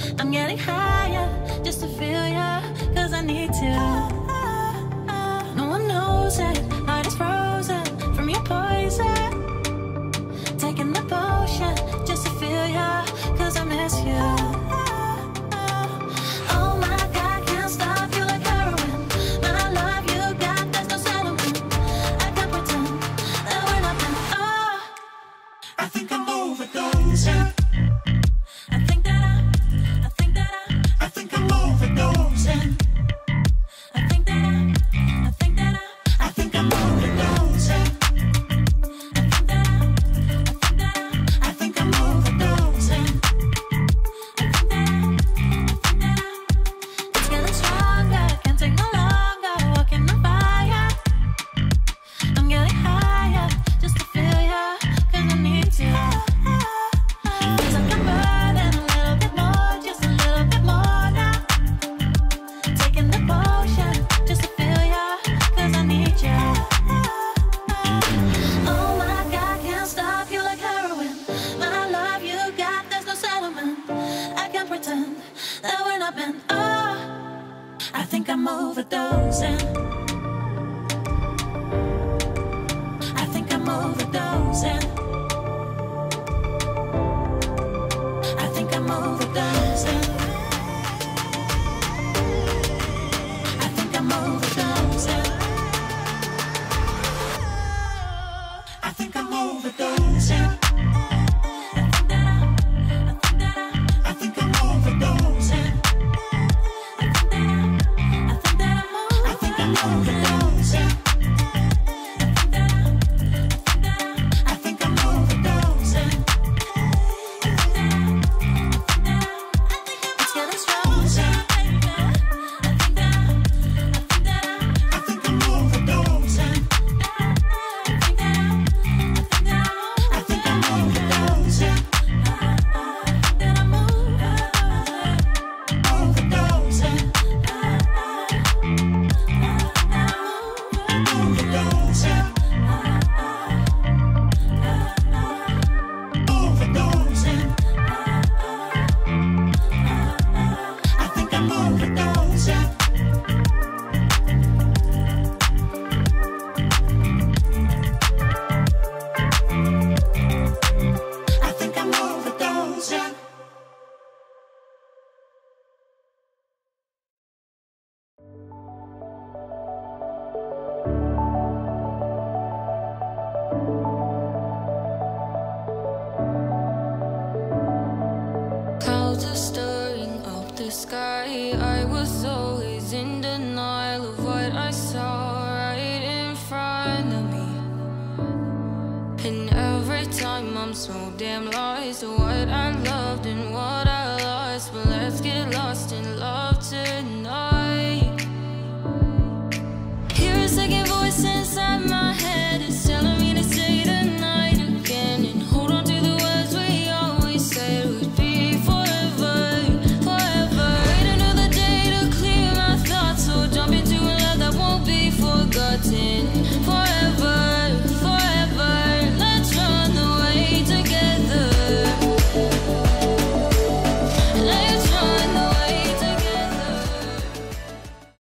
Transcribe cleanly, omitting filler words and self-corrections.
I'm getting higher just to feel ya, cause I need to. No one knows it, heart is frozen from your poison. Taking the potion just to feel ya, cause I miss you. Oh my God, can't stop you like heroin. My love you got, there's no settlement. I can't pretend that we're nothing. Oh, I think I'm overdosing. I think that I'm overdosing. I think that I'm overdosing. I think I'm overdosing. It's getting stronger, can't take no longer. Walking on fire. I'm getting higher just to feel ya, cause I need to. Cause I can burn a little bit more, just a little bit more now. Taking the potion just to feel ya, cause I need ya. Oh my God, can't stop you like heroin. My love you got, there's no settlement. I can't pretend that we're not meant. Oh, I think I'm overdosing. I think I'm overdosing. I think I'm overdosing. I think I'm overdosing. I think I'm overdosing. I think I'm overdosing. I think I'm overdosing. I think I'm overdosing. It's getting stronger. I think I'm overdosing. I think I'm overdosing. Overdosing. Overdosing. Overdosing. I think I'm overdosing. I think I'm overdosing. Clouds are stirring up the sky. I was always in denial of what I saw right in front of me. And every time I'm so damn lost, why